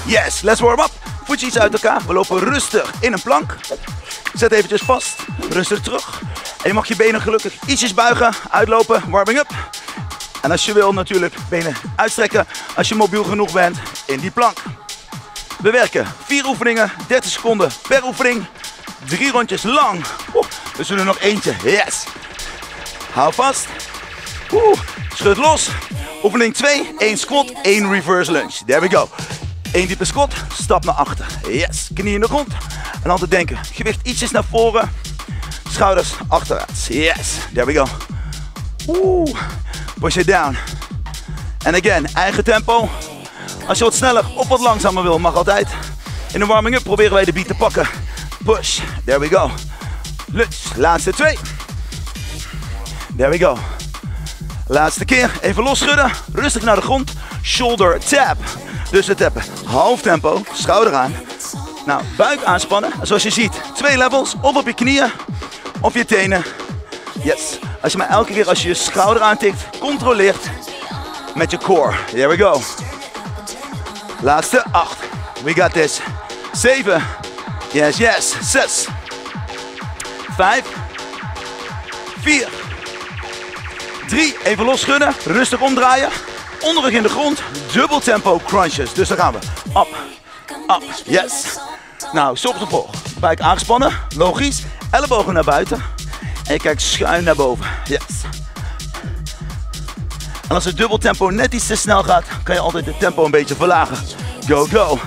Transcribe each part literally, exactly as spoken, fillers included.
Yes, let's warm up. Voetjes uit elkaar. We lopen rustig in een plank. Zet eventjes vast. Rustig terug. En je mag je benen gelukkig ietsjes buigen. Uitlopen. Warming up. En als je wil natuurlijk benen uitstrekken. Als je mobiel genoeg bent in die plank. We werken vier oefeningen. dertig seconden per oefening. Drie rondjes lang. Oeh, we zullen nog eentje. Yes. Hou vast. Oeh, schud los. Oefening twee. één squat, één reverse lunge. There we go. Eén diepe squat. Stap naar achter. Yes. Knie in de grond. En altijd denken. Gewicht ietsjes naar voren. Schouders achterwaarts. Yes. There we go. Oeh. Push it down. En again, eigen tempo. Als je wat sneller of wat langzamer wil, mag altijd. In de warming-up proberen wij de beat te pakken. Push. There we go. Lunge. Laatste twee. There we go. Laatste keer. Even losschudden. Rustig naar de grond. Shoulder tap. Dus we tappen. Half tempo. Schouder aan. Nou, buik aanspannen. Zoals je ziet, twee levels. Of op je knieën. Of je tenen. Yes. Als je maar elke keer als je je schouder aantikt, controleert met je core. There we go. Laatste acht. We got this. Zeven. Yes, yes. Zes. Vijf. Vier. Drie. Even losschudden. Rustig omdraaien. Onderrug in de grond. Dubbel tempo crunches. Dus daar gaan we. Up. Up. Yes. Nou, zorg ervoor. Buik aangespannen. Logisch. Ellebogen naar buiten. En je kijkt schuin naar boven. Yes. En als het dubbel tempo net iets te snel gaat, kan je altijd het tempo een beetje verlagen. Go, go.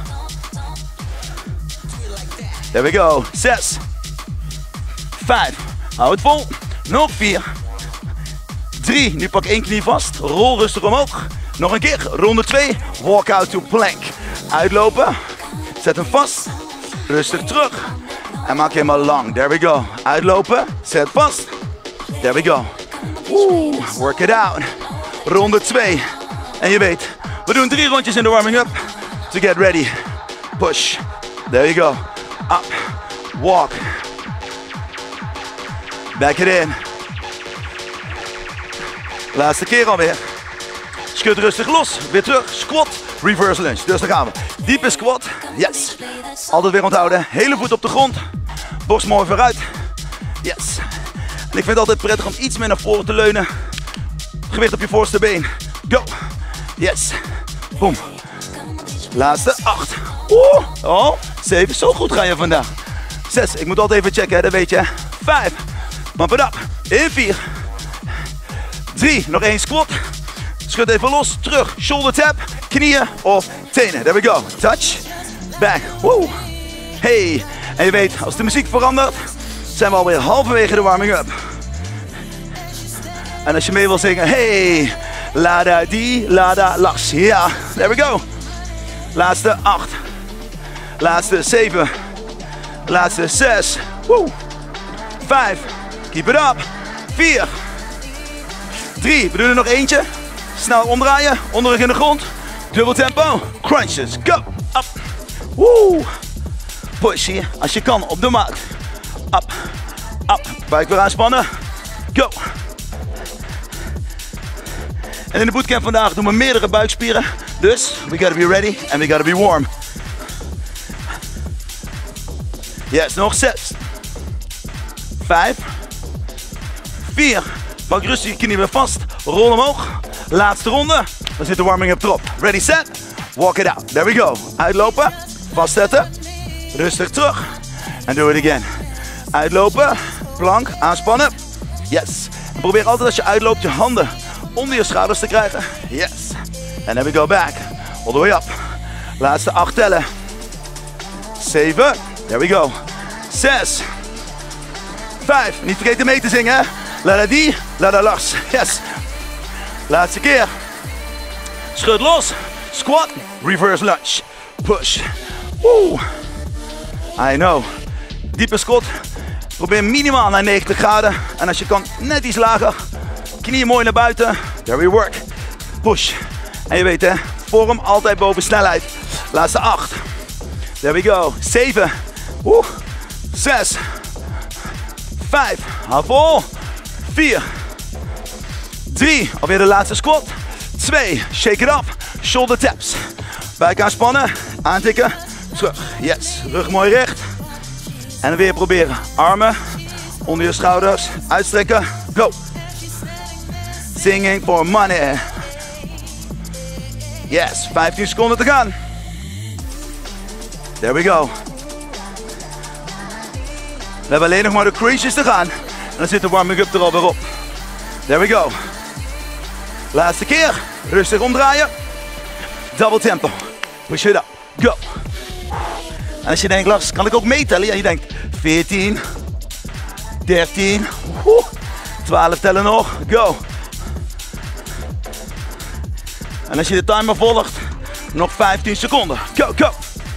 There we go. Zes. Vijf. Hou het vol. Nog vier. Drie. Nu pak één knie vast. Rol rustig omhoog. Nog een keer. Ronde twee. Walk out to plank. Uitlopen. Zet hem vast. Rustig terug. En maak hem helemaal lang. There we go. Uitlopen. Zet vast. There we go. Oeh. Work it out. Ronde twee. En je weet, we doen drie rondjes in de warming-up. To get ready. Push. There you go. Up. Walk. Back it in. Laatste keer alweer. Schud rustig los. Weer terug. Squat. Reverse lunge. Dus daar gaan we. Diepe squat. Yes. Altijd weer onthouden. Hele voet op de grond. Borst mooi vooruit. Yes. En ik vind het altijd prettig om iets meer naar voren te leunen. Gewicht op je voorste been. Go. Yes. Boom. Laatste acht. Oeh. Oh. Zeven. Zo goed ga je vandaag. Zes. Ik moet altijd even checken, hè. Dat weet je. Vijf. Pump it up. In vier. Drie. Nog één squat. Schud even los. Terug. Shoulder tap. Knieën of tenen. There we go. Touch. Back. Woe. Hey. En je weet, als de muziek verandert, zijn we alweer halverwege de warming up. En als je mee wil zingen, hey. Lada di, lada las. Ja. There we go. Laatste acht. Laatste zeven. Laatste zes. Woe. Vijf. Keep it up. Vier. Drie. We doen er nog eentje. Snel omdraaien. Onderrug in de grond. Dubbel tempo. Crunches. Go. Up. Woe. Push hier. Als je kan op de maat. Up. Up. Buik weer aanspannen. Go. En in de bootcamp vandaag doen we meerdere buikspieren. Dus we gotta be ready and we gotta be warm. Yes, nog zes. Vijf. Vier. Pak rustig je knie weer vast. Rol omhoog. Laatste ronde. Dan zit de warming up erop. Ready, set. Walk it out. There we go. Uitlopen. Vastzetten. Rustig terug. En do it again. Uitlopen. Plank. Aanspannen. Yes. En probeer altijd als je uitloopt je handen onder je schouders te krijgen. Yes. En then we go back. All the way up. Laatste acht tellen. Zeven. There we go. Zes. Vijf. Niet vergeten mee te zingen. Lada di, lada las. Yes. Laatste keer. Schud los. Squat. Reverse lunge. Push. Woo. I know. Diepe squat. Probeer minimaal naar negentig graden. En als je kan, net iets lager. Knieën mooi naar buiten. There we work. Push. En je weet hè, vorm altijd boven snelheid. Laatste acht. There we go. Zeven. Woe. Zes. Vijf. Hou vol. Vier. Drie. Alweer de laatste squat. Twee. Shake it up. Shoulder taps. Buik aanspannen, aantikken, terug. Yes, rug mooi recht. En dan weer proberen. Armen onder je schouders, uitstrekken. Go. Singing for money. Yes, vijftien seconden te gaan. There we go. We hebben alleen nog maar de crunches te gaan. En dan zit de warming-up er al weer op. There we go. Laatste keer. Rustig omdraaien. Double tempo. Push it up. Go. En als je denkt, Lars, kan ik ook meetellen? Ja, je denkt veertien, dertien, twaalf tellen nog. Go. En als je de timer volgt, nog vijftien seconden. Go, go.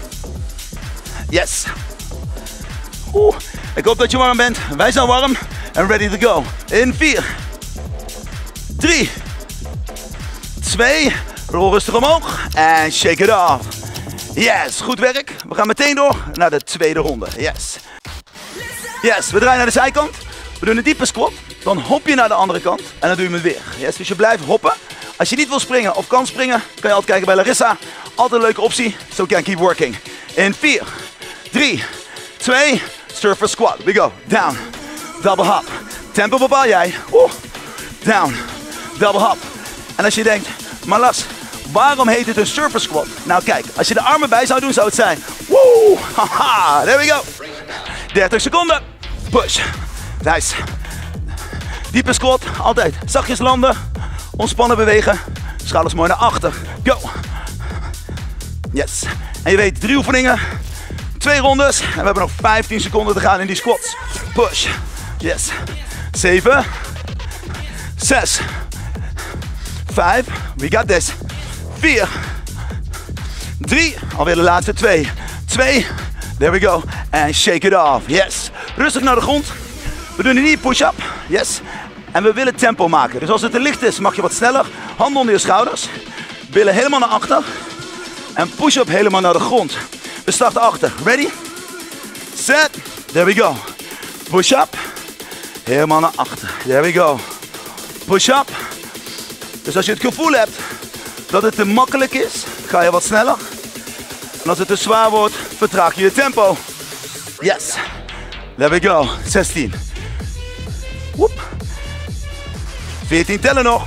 Yes. Oeh. Ik hoop dat je warm bent. Wij zijn warm en ready to go. In vier, drie, twee, rol rustig omhoog en shake it off. Yes, goed werk. We gaan meteen door naar de tweede ronde. Yes. Yes, we draaien naar de zijkant. We doen een diepe squat. Dan hop je naar de andere kant en dan doe je hem weer. Yes, dus je blijft hoppen. Als je niet wil springen of kan springen, kan je altijd kijken bij Larissa. Altijd een leuke optie. So can keep working. In vier, drie, twee, surfer squat. We go. Down. Double hop. Tempo bepaal jij. Oeh. Down. Double hop. En als je denkt, maar Lars, waarom heet het een surfer squat? Nou kijk, als je de armen bij zou doen, zou het zijn. Woe. Haha. There we go. dertig seconden. Push. Nice. Diepe squat. Altijd zachtjes landen. Ontspannen bewegen. Schouders mooi naar achter. Go. Yes. En je weet, drie oefeningen. Twee rondes. En we hebben nog vijftien seconden te gaan in die squats. Push. Yes. zeven. zes. vijf. We got this. vier. drie. Alweer de laatste twee. twee. There we go. En shake it off. Yes. Rustig naar de grond. We doen een knee push-up. Yes. En we willen tempo maken. Dus als het te licht is, mag je wat sneller. Handen onder je schouders. Billen helemaal naar achter. En push-up helemaal naar de grond. We starten achter. Ready? Set. There we go. Push-up. Helemaal naar achter. There we go. Push-up. Dus als je het gevoel hebt dat het te makkelijk is, ga je wat sneller. En als het te zwaar wordt, vertraag je je tempo. Yes. There we go. zestien. Woep. veertien tellen nog.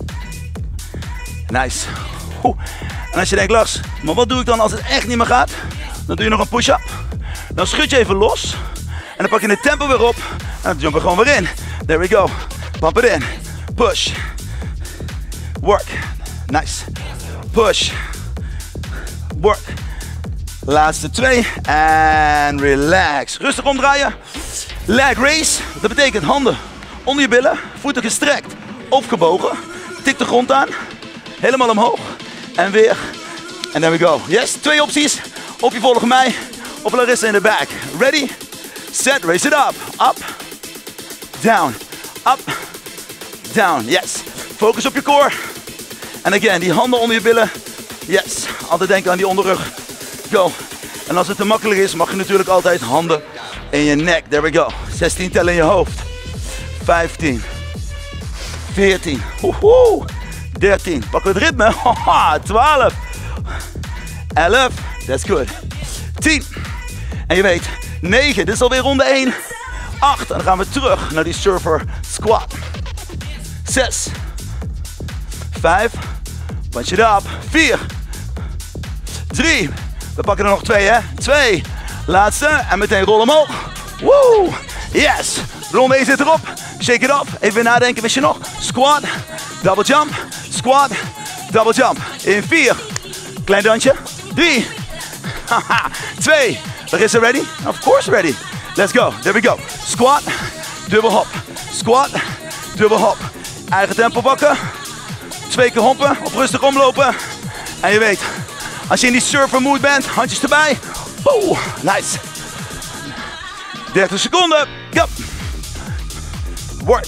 Nice. Oeh. En als je denkt, Lars, maar wat doe ik dan als het echt niet meer gaat? Dan doe je nog een push-up. Dan schud je even los. En dan pak je het tempo weer op. En dan jump je gewoon weer in. There we go. Pump it in. Push. Work. Nice. Push. Work. Laatste twee. En relax. Rustig omdraaien. Leg raise. Dat betekent handen onder je billen. Voeten gestrekt of gebogen. Tik de grond aan. Helemaal omhoog. En weer. En there we go. Yes, twee opties. Of je volgt mij. Of Larissa in de back. Ready? Set. Raise it up. Up. Down. Up. Down. Yes. Focus op je core. En again, die handen onder je billen. Yes. Altijd denken aan die onderrug. Go. En als het te makkelijk is, mag je natuurlijk altijd handen in je nek. There we go. zestien tellen in je hoofd. vijftien. veertien. Woehoe. dertien. Pakken we het ritme. Haha. twaalf. elf. That's good. tien. En je weet, negen. Dit is alweer ronde één. acht. En dan gaan we terug naar die surfer squat. zes. vijf. Punch it up. vier. drie. We pakken er nog twee, hè? twee. Laatste. En meteen rollen omhoog. Woo. Yes. Ronde één zit erop. Shake it off. Even nadenken, wist je nog? Squat. Double jump. Squat. Double jump. In vier. Klein dansje. drie. twee. Is it ready? Of course ready. Let's go. There we go. Squat. Dubbel hop. Squat. Dubbel hop. Eigen tempo pakken. Twee keer hoppen. Of rustig omlopen. En je weet, als je in die surfer mood bent, handjes erbij. Oeh, nice. dertig seconden. Go. Work.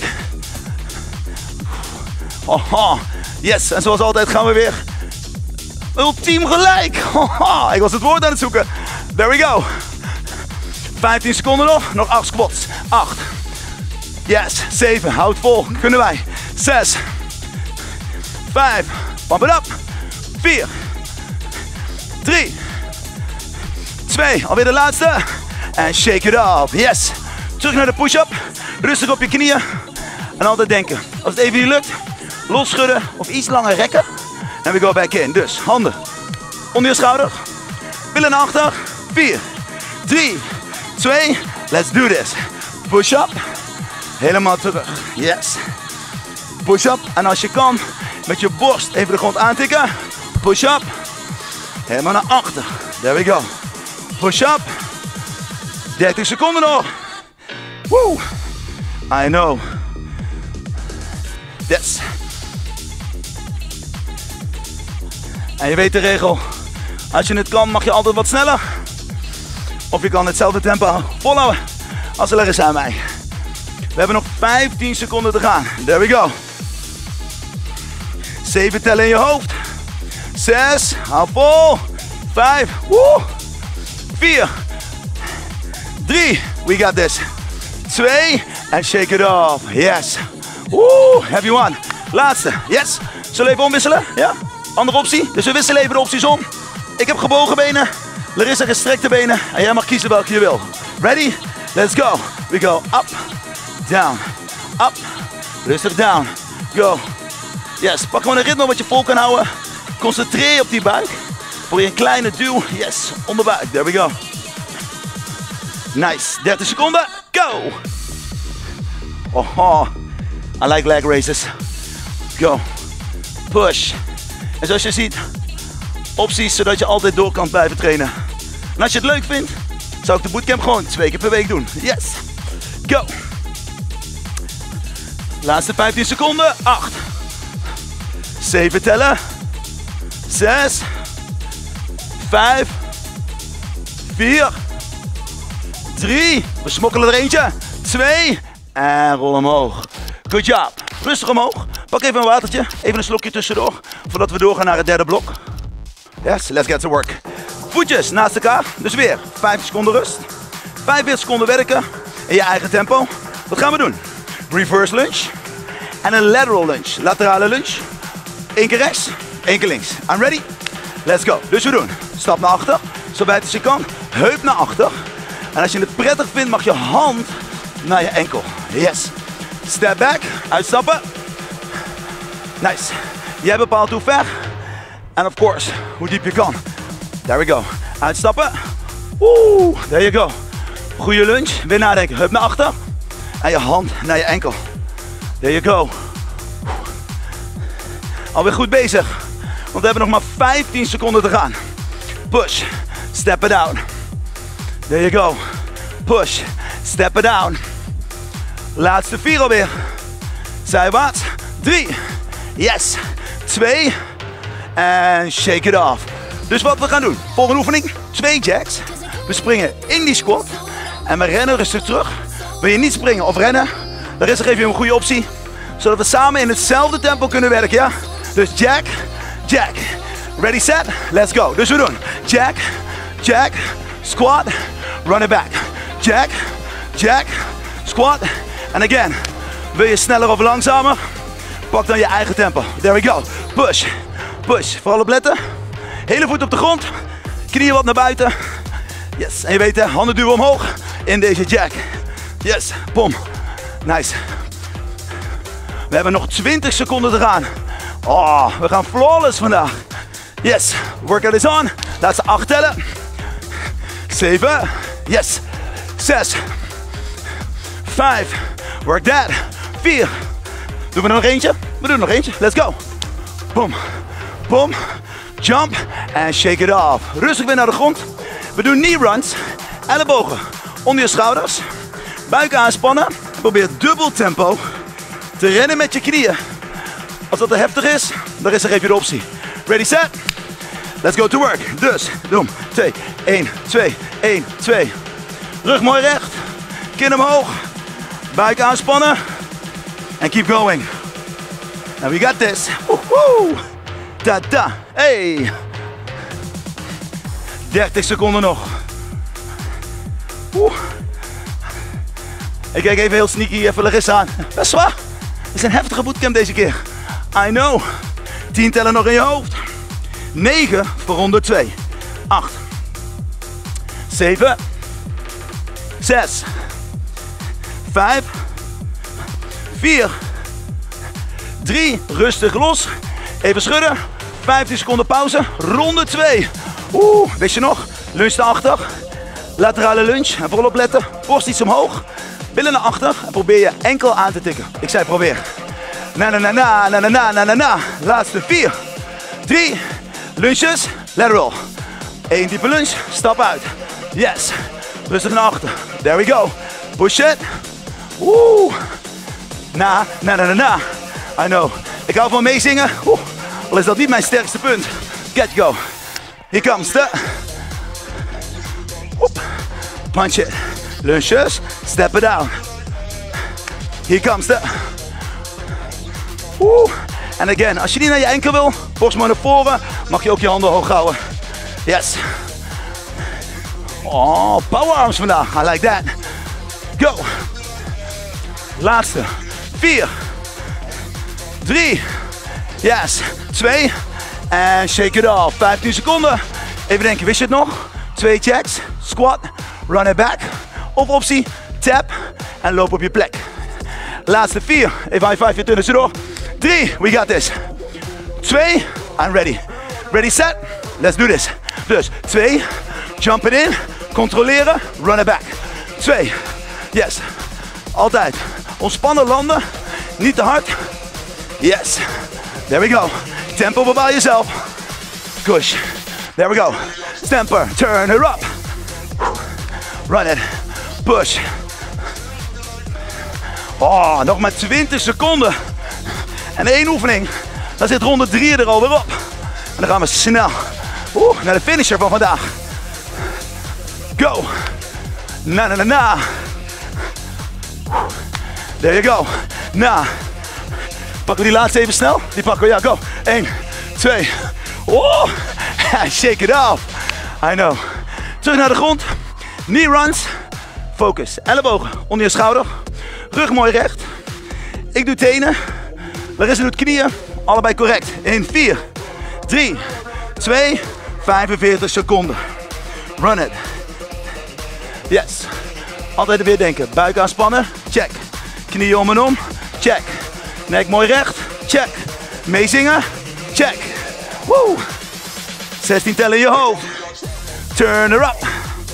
Oh, yes. En zoals altijd gaan we weer ultiem gelijk. Oh, ik was het woord aan het zoeken. There we go. vijftien seconden nog. Nog acht squats. acht. Yes. zeven. Houd vol. Kunnen wij. zes. vijf. Pump it up. vier. drie, twee, alweer de laatste. En shake it off. Yes. Terug naar de push-up. Rustig op je knieën. En altijd denken. Als het even niet lukt, losschudden of iets langer rekken. En we go back in. Dus handen onder je schouder. Billen naar achter. vier, drie, twee. Let's do this. Push-up. Helemaal terug. Yes. Push-up. En als je kan, met je borst even de grond aantikken. Push-up. Helemaal naar achter. There we go. Push-up. dertig seconden nog. Woo. I know. Yes. En je weet de regel. Als je het kan, mag je altijd wat sneller. Of je kan hetzelfde tempo volhouden als de leggers aan mij. We hebben nog vijftien seconden te gaan. There we go. zeven tellen in je hoofd. zes, hou vol. vijf, woe. vier, drie, we got this. twee, en shake it off. Yes. Woe, heavy one. Laatste, yes. Zullen we even omwisselen? Ja? Andere optie. Dus we wisselen even de opties om. Ik heb gebogen benen. Larissa gestrekte benen. En jij mag kiezen welke je wil. Ready? Let's go. We go up, down, up. Rustig down. Go. Yes, pak gewoon een ritme wat je vol kan houden. Concentreer je op die buik. Voor je een kleine duw. Yes, onderbuik. There we go. Nice. dertig seconden. Go. Oh, oh. I like leg raises. Go. Push. En zoals je ziet, opties zodat je altijd door kan blijven trainen. En als je het leuk vindt, zou ik de bootcamp gewoon twee keer per week doen. Yes. Go. Laatste vijftien seconden. acht. zeven tellen. zes. vijf. vier. drie. We smokkelen er eentje. twee. En rol omhoog. Good job. Rustig omhoog. Pak even een watertje. Even een slokje tussendoor. Voordat we doorgaan naar het derde blok. Yes, let's get to work. Voetjes naast elkaar. Dus weer vijf seconden rust. vijfenveertig seconden werken. In je eigen tempo. Wat gaan we doen? Reverse lunge. En een lateral lunge. Laterale lunge. Eén keer rechts. Eén keer links. I'm ready? Let's go. Dus we doen. Stap naar achter. Zo wijd als je kan. Heup naar achter. En als je het prettig vindt mag je hand naar je enkel. Yes. Step back. Uitstappen. Nice. Jij bepaalt hoe ver. En of course, hoe diep je kan. There we go. Uitstappen. Oeh, there you go. Goeie lunge. Weer nadenken. Heup naar achter. En je hand naar je enkel. There you go. Alweer goed bezig. Want we hebben nog maar vijftien seconden te gaan. Push. Step it down. There you go. Push. Step it down. Laatste vier alweer. Zijwaarts. Drie. Yes. Twee. En shake it off. Dus wat we gaan doen. Volgende oefening. Twee jacks. We springen in die squat. En we rennen rustig terug. Wil je niet springen of rennen? Dan is er even een goede optie. Zodat we samen in hetzelfde tempo kunnen werken. Ja? Dus jack. Jack. Ready, set. Let's go. Dus we doen. Jack. Jack. Squat. Run it back. Jack. Jack. Squat. And again. Wil je sneller of langzamer? Pak dan je eigen tempo. There we go. Push. Push. Vooral op letten. Hele voet op de grond. Knieën wat naar buiten. Yes. En je weet hè, handen duwen omhoog in deze jack. Yes. Pom. Nice. We hebben nog twintig seconden te gaan. Oh, we gaan flawless vandaag. Yes. Workout is on. Laatste acht tellen. Zeven. Yes. Zes. Vijf. Work that. Vier. Doen we er nog eentje? We doen er nog eentje. Let's go. Boom. Boom. Jump. En shake it off. Rustig weer naar de grond. We doen knee runs. Ellebogen onder je schouders. Buik aanspannen. Probeer dubbel tempo te rennen met je knieën. Als dat te heftig is, dan is er even de optie. Ready, set. Let's go to work. Dus, doen. twee, één, twee, één, twee. Rug mooi recht. Kin omhoog. Buik aanspannen. En keep going. And we got this. Woehoe. Da da. Hey. dertig seconden nog. Oeh. Ik kijk even heel sneaky even Larissa aan. Best zwaar. Het is een heftige bootcamp deze keer. I know. tien tellen nog in je hoofd. negen voor ronde twee. acht, zeven, zes, vijf, vier, drie, rustig los. Even schudden, vijftien seconden pauze, ronde twee. Oeh, wist je nog? Lunge naar achter, laterale lunge en vooral opletten, borst iets omhoog, billen naar achter en probeer je enkel aan te tikken. Ik zei probeer. Na na na na na na na na na. Laatste vier, drie, lunges, lateral. Eén diepe lunge, stap uit. Yes, rustig naar achter. There we go. Push it. Oeh. Na na na na na. I know. Ik hou van meezingen. Oeh. Al is dat niet mijn sterkste punt. Get go. Here comes the. Oep. Punch it. Lunges. Step it down. Here comes the. Oeh. En again, als je niet naar je enkel wil, borst maar naar voren, mag je ook je handen hoog houden. Yes. Oh, power arms vandaag. I like that. Go. Laatste. Vier. Drie. Yes. Twee. En shake it off. vijftien seconden. Even denken, wist je het nog? Twee checks. Squat. Run it back. Of optie. Tap. En loop op je plek. Laatste vier. Even high five je tussendoor. Drie. We got this. Twee. I'm ready. Ready, set. Let's do this. Dus twee. Jump it in. Controleren. Run it back. Twee. Yes. Altijd. Ontspannen landen. Niet te hard. Yes. There we go. Tempo bepaal jezelf. Push. There we go. Stamper. Turn her up. Run it. Push. Oh, nog maar twintig seconden. En één oefening. Dan zit ronde drie er alweer op. En dan gaan we snel Oeh, naar de finisher van vandaag. Go. Na na na na. There you go. Na. Pakken we die laatste even snel? Die pakken we, ja, go. één, twee. Oh, shake it off. I know. Terug naar de grond. Knee runs. Focus. Ellebogen onder je schouder. Rug mooi recht. Ik doe tenen. Larissa doet knieën. Allebei correct. In vier, drie, twee, vijfenveertig seconden. Run it. Yes. Altijd weer denken. Buik aanspannen. Check. Knieën om en om. Check. Nek mooi recht. Check. Meezingen. Check. Woo. zestien tellen in je hoofd. Turn her up.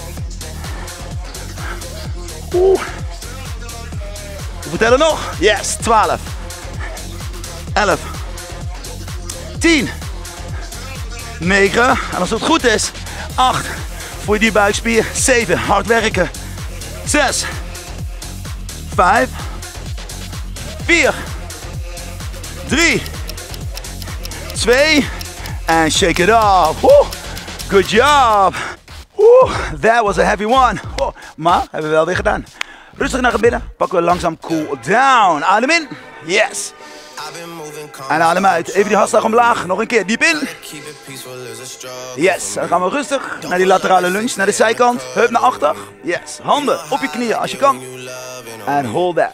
Oeh. Hoeveel tellen nog? Yes. twaalf. elf. tien. negen. En als het goed is. acht. Voor je die buikspier. zeven. Hard werken. zes. vijf. vier. drie. twee. En shake it off. Woo. Good job. Woo. That was a heavy one. Oh. Maar hebben we wel weer gedaan. Rustig naar binnen. Pakken we langzaam cool down. Adem in. Yes. En adem uit. Even die hartslag omlaag. Nog een keer. Diep in. Yes. En dan gaan we rustig naar die laterale lunge. Naar de zijkant. Heup naar achter. Yes. Handen op je knieën als je kan. En hold that.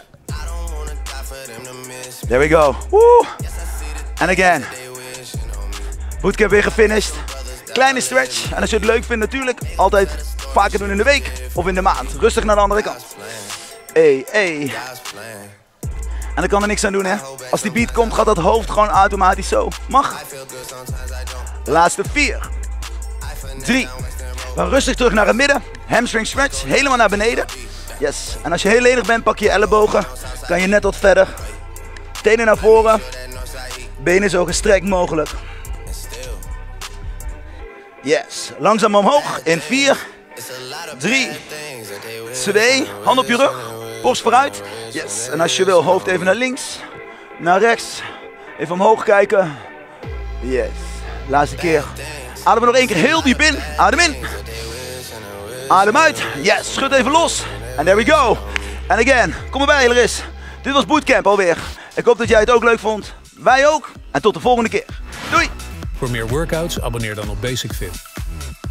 There we go. Woo. And again. Bootcamp weer gefinished. Kleine stretch. En als je het leuk vindt natuurlijk. Altijd vaker doen in de week. Of in de maand. Rustig naar de andere kant. Hey, hey. En daar kan er niks aan doen, hè. Als die beat komt, gaat dat hoofd gewoon automatisch zo. Mag. Laatste vier. Drie. Dan rustig terug naar het midden. Hamstring stretch. Helemaal naar beneden. Yes. En als je heel lenig bent, pak je je ellebogen. Kan je net wat verder. Tenen naar voren. Benen zo gestrekt mogelijk. Yes. Langzaam omhoog. In vier. Drie. Twee. Hand op je rug. Borst vooruit. Yes. En als je wil, hoofd even naar links. Naar rechts. Even omhoog kijken. Yes. Laatste keer. Adem nog één keer heel diep in. Adem in. Adem uit. Yes. Schud even los. And there we go. And again. Kom erbij, Laris. Dit was Bootcamp alweer. Ik hoop dat jij het ook leuk vond. Wij ook. En tot de volgende keer. Doei. Voor meer workouts abonneer dan op Basic Fit.